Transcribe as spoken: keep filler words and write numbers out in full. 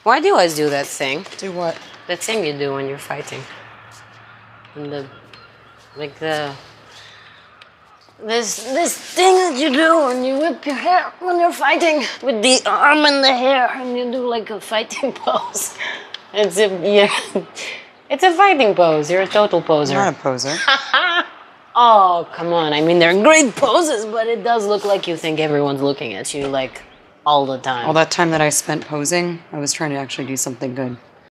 Why do you always do that thing? Do what? That thing you do when you're fighting. And the, like the, this this thing that you do when you whip your hair when you're fighting with the arm and the hair, and you do like a fighting pose. It's a yeah, it's a fighting pose. You're a total poser. I'm not a poser. Oh, come on. I mean, they're great poses, but it does look like you think everyone's looking at you, like, all the time. All that time that I spent posing, I was trying to actually do something good.